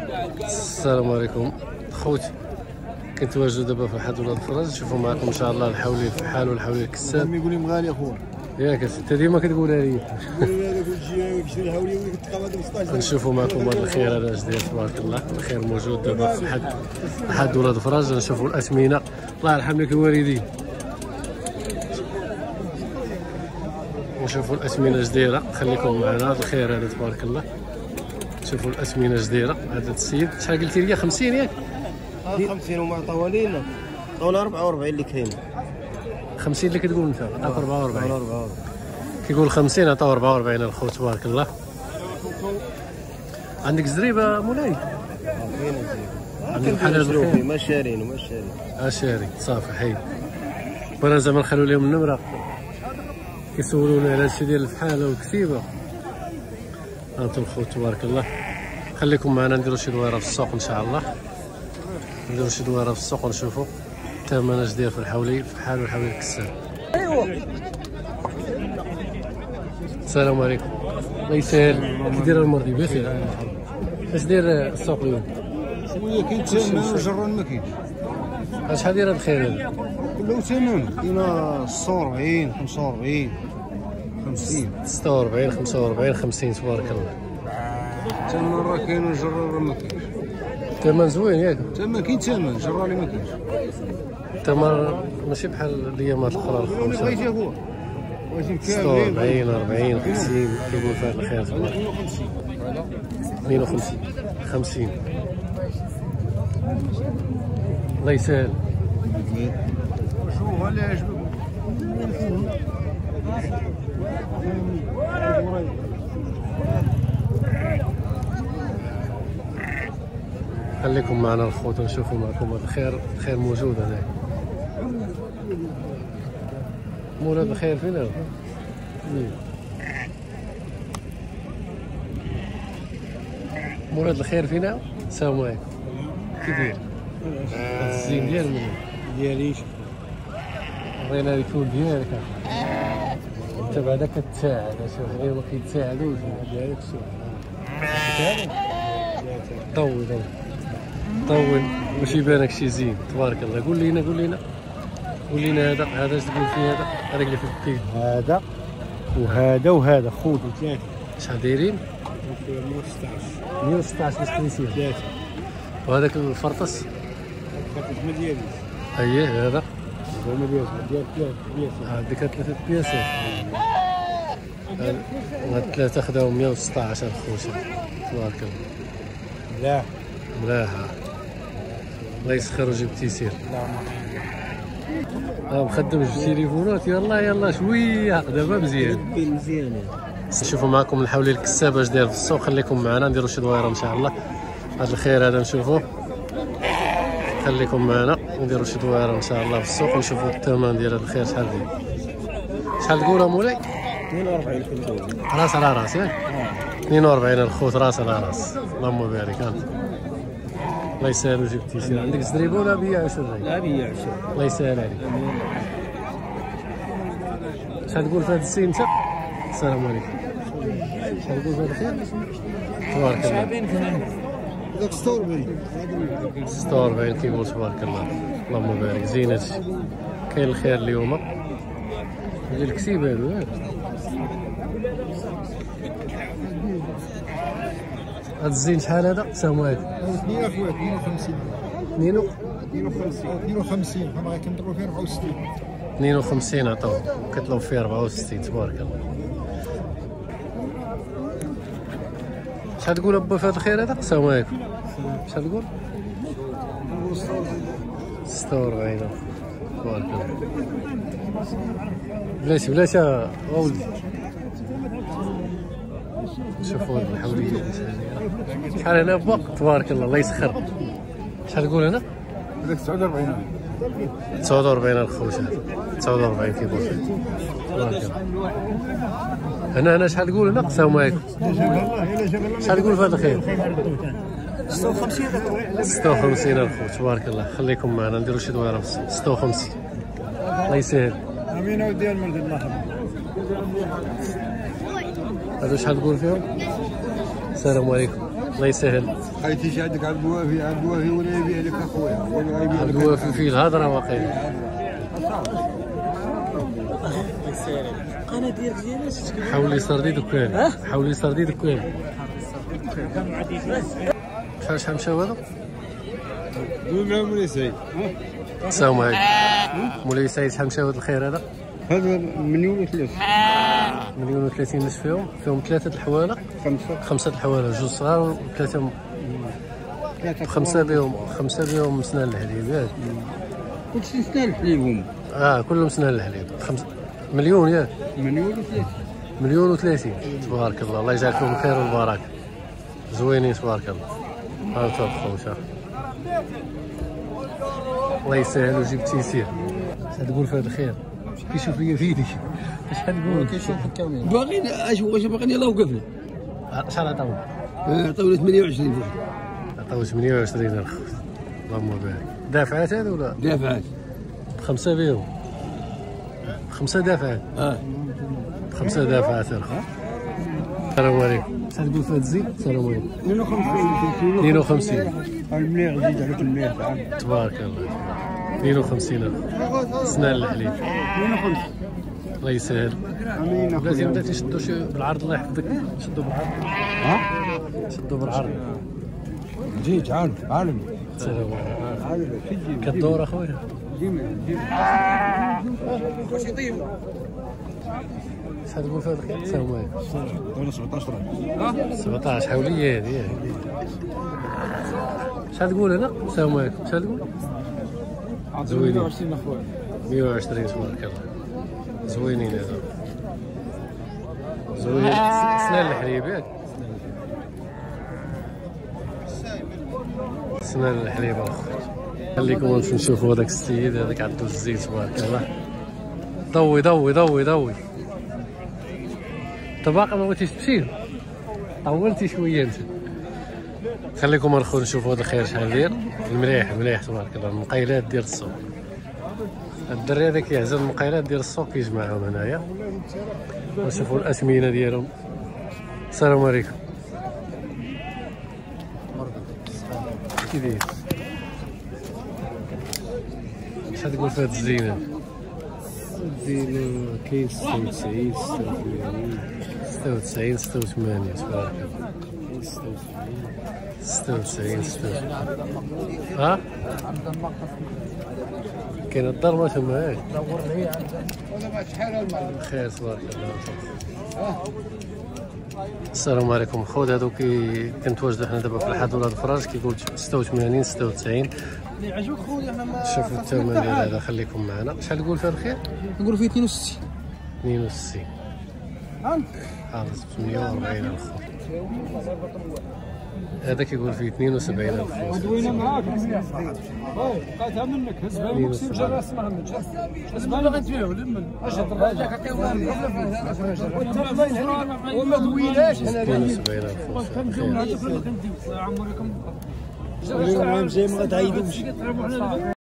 السلام عليكم خوتي، كنتواجدوا دابا في حد ولاد الفراج. نشوفوا معكم ان شاء الله الحولي فحال والحولي الكساب. يقول لي مغالي اخويا ياك انت ديما كتقولها لي. نشوفوا معكم هذا الخير هذا جديد تبارك الله. الخير موجود دابا في حد ولاد الفراج. نشوفوا الاثمنه، الله يرحم لك الوالدين. نشوفوا الاثمنه جديره، خليكم معنا. هذا الخير هذا تبارك الله. شوفوا الاثمنه جديره. هذا السيد شحال قلتي لي؟ 50 ياك؟ 50 وما عطاوها لينا، عطاونا 44 اللي كاين. 50 اللي كتقول انت عطاك 44. كيقول 50 عطاو 44 الخوت تبارك الله. عندك زريبه مولاي؟ كاين زريبه. عندك بحال ما شارين شاري صافي حيد. بغينا زعما نخليو لهم النمره، كيسولونا على هادشي ديال الفحاله والكتيبه. هانتم الخوت تبارك الله. خليكم معنا نديرو شي دويره في السوق ان شاء الله. نديرو شي دويره في السوق ونشوفوا الثمن اش داير في الحولي فحال والحولي الكساب. ايوا السلام عليكم. الله يسهل. كي داير المرضي بخير؟ اش داير السوق اليوم؟ شويه كاين ثمن وجران ما كاينش. شحال داير هاد الخير هذا؟ كله ثمن كاينه 46 45 50 46 45 50 تبارك الله. ثمن راه كاين وجران راه ما كاينش. الثمن زوين ياك؟ ثمن كاين ثمن جرالي ما كاينش. الثمن ماشي بحال الايامات الاخرى. اللي بغيتي هو 46 40 50 كيقول في هذا الخير تبارك 52 50. الله يسهل. شوف اللي عجبك. خليكم معنا الخوت نشوفوا معكم هذا الخير موجود هنا. مولا الخير فين هو؟ مولا الخير فين هو؟ السلام عليكم. كي داير؟ هاد الزين ديال منين؟ ديالي بغينا الفول ديالك. انت بعدا كتساعد، شوف غير ما كيتساعدوش ديالك. شوف طول باش يبانك شي زين تبارك الله. قول لينا هذا اش تقول فيه؟ هذاك اللي في الكيل هذا وهذا خذوا ثلاثه. شحال دايرين؟ 116 باش تنسيه ثلاثه. وهذاك الفرطس؟ الفرطس ما دياليش. اييه هذا ما ديالش ديال 3 بياسات. هذيك 3 بياسات. هاد الثلاثه خداو 116 الخوت تبارك الله. ملاحه. الله يسخر ويجيب التيسير. مخدم في التليفونات. يلا شويه دابا مزيان. نشوفوا معكم الحولي الكساب اش داير في السوق. خليكم معنا نديروا شي دويره ان شاء الله. هذا الخير هذا نشوفوه. خليكم معنا نديروا شي دويره ان شاء الله في السوق نشوفوا الثمن ديال هذا الخير شحال داير. شحال تقولها مولاي؟ 42 كيلو. راس على راس ياك؟ 42 الخوت راس على راس. اللهم بارك. الله يسهل ويجيب التيسير. عندك زريبه ولا بيع 20؟ لا بيع 20. الله يسهل عليك. شحال تقول في هذا السين انت؟ السلام عليكم. شحال تقول في هذا الخير؟ تبارك الله. داك 46 46 كيقول تبارك الله. اللهم بارك. زين هادشي. كاين الخير اليوم ديال الكتيب هادو ياك؟ هاد الزين شحال هذا؟ السلام عليكم. 2 اخويا 52 52 حنا غادي كنضربوا فيه 64. 52 عطاو كتلوب فيه 64 تبارك الله. شحال تقول ابا في هذا الخير هذا؟ السلام عليكم. شحال تقول؟ 46 تبارك الله. بلاش اولدي. شوفوا هاد الحوليه شحال هنا با تبارك الله. الله يسخر. شحال تقول هنا؟ هذاك 49. 49 الخوت هذا 49 كيقول فيه تبارك الله. هنا شحال تقول هنا؟ السلام عليكم. شحال تقول في هذا الخير؟ 56 الخوت تبارك الله. خليكم معنا نديروا شي دويره في 56. الله يسهل. امين اودي المرض الله يحفظك. هذا شحال تقول فيهم؟ السلام عليكم. الله يسهل. خايتي شي عندك عبد الوافي ولا يبيع لك اخويا ولا يبيع عبد لك الوافي فيه الهضره واقيلا. انا ديالك ديالاش حاول يسردي دكان، حاول يسردي دكان. شحال مشاو هذا؟ دوي مع مولاي سعيد. السلام عليكم مولاي سعيد. شحال مشاو هذا الخير هذا؟ هذا مليون وثلاث. مليون و 30 نص فيهم 3 الحوالة. 5 الحوالة، 2 صغار و3 5 بهم سنان الحليب ياك. كلشي سنان الحليب هما. كلهم سنان الحليب. 5 مليون ياك. مليون و 30. 1,30,000 تبارك الله. الله يجعل فيهم الخير والبركة. زوينين تبارك الله. ها خوشا الله يسهل ويجيب التيسير. تقول في هذا الخير كيشوف ليا فيدي. شحال تقول؟ كيشوفك كامل. باغي واش باغي يلاه وقفنا. شحال عطاو؟ عطاونا 28 درهم. عطاو 28 الخ. اللهم بارك. دافعات هذو ولا؟ دافعات. 5 بهم. 5 دافعات. 5 دافعات الخ. السلام عليكم. شحال تقول في هذا الزيت؟ السلام عليكم. 52. المليح زيد عليك المليح. تبارك الله. 52,000 سنان الحليب. 52. الله يسهل. لازم بلاتي نشدو شي بالعرض الله يحفظك. شدو بالعرض. شدو بالعرض. جي تعال عالم. السلام عليكم. كدور اخويا. واش يطيبوا؟ شحال تقول في هذا الخير؟ السلام عليكم. دولة 17 17 حوليه هذه. شحال تقول هنا؟ السلام عليكم. شحال تقول؟ زوينين. 120 اخويا. 120 تبارك الله. زوينين هذا. زوينين. سنان الحليب ياك؟ سنان الحليب اخويا. خليكم نمشيو نشوفوا هذاك السيد هذاك عنده الزيت تبارك الله. ضوي ضوي ضوي ضوي. انت باقي ما بغيتيش تمشي؟ طولتي شويه انت. خليكم ندخلوا نشوفوا هذا الخير شحال داير. المليح مليح تبارك الله. المقيلات ديال السوق. الدري هذا كيعزل المقيلات ديال السوق كيجمعهم هنايا ونشوفوا الاثمنه ديالهم. السلام عليكم. كي داير؟ شحال تقول في هاد الزينه؟ الزينه كاين 96 96 86 تبارك الله. 96 ها؟ كاين الضربه تما ياك؟ خير تبارك الله. السلام عليكم. خوت هادو كنتواجدوا حنا دابا في الحضور هاد الفراج كيقول 86 96. عجبك خويا احنا شوفوا الثمن ديال هذا. خليكم معنا. شحال تقول فيه الخير؟ نقول فيه 62. 62. حافظ 140,000 خوت. هذا كيقول فيه 72,000 خوت. دوينا معاك. بقيتها منك. هزبان مكسب جرى اسمها منك. هزبان باغي تبيعو لمن. اش هضر هذاك عطيوه وما دويناش. 72,000 خوت. اليوم جاي ما غتعيدوش.